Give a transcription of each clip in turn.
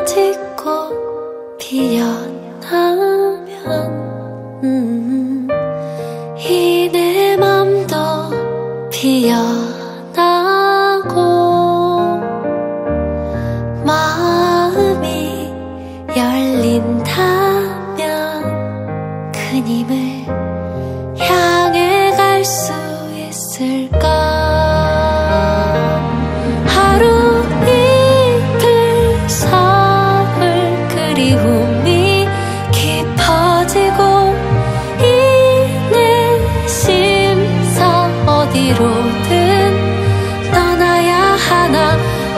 달맞이 꽃 피어나면 이 내 맘도 피어나고 마음이 열린다면 그님을 향해 갈 수 있을까? 하루 이틀 사흘 그리움이 깊어지고 이 내 심사 어디로든 떠나야 하나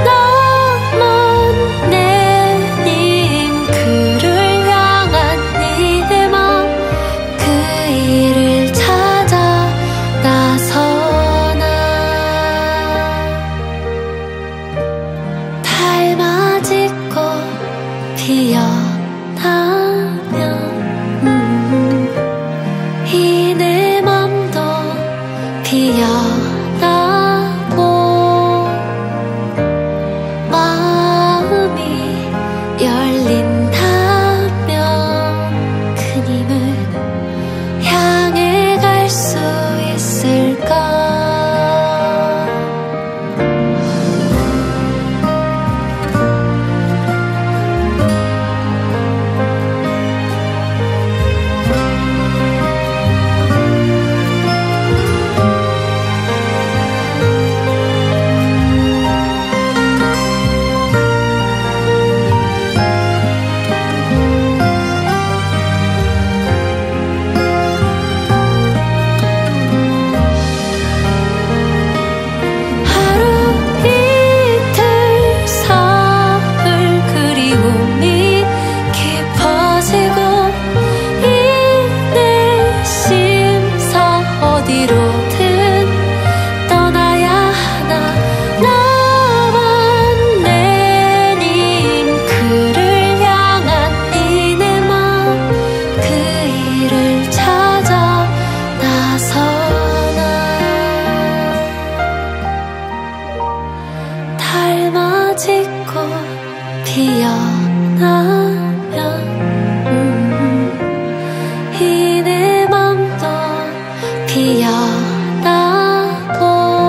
나만 내님 그를 향한 이 내 맘 그 일을 찾아 나서나 달맞이 꽃 피어나면 이 내 맘도 피어나고 마음이 열린다면 그님을 향해 갈 수 있을까? 어디로든 떠나야 하나 나만 내님 그를 향한 이 내 맘 그 일을 찾아 나서나 달맞이 꽃 피어나면 이 내 맘도 피어나고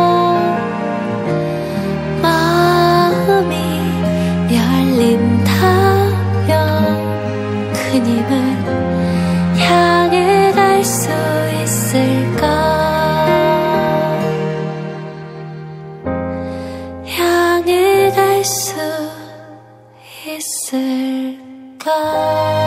마음이 열린다면 그님을 향해 갈 수 있을까? 향해 갈 수 있을까?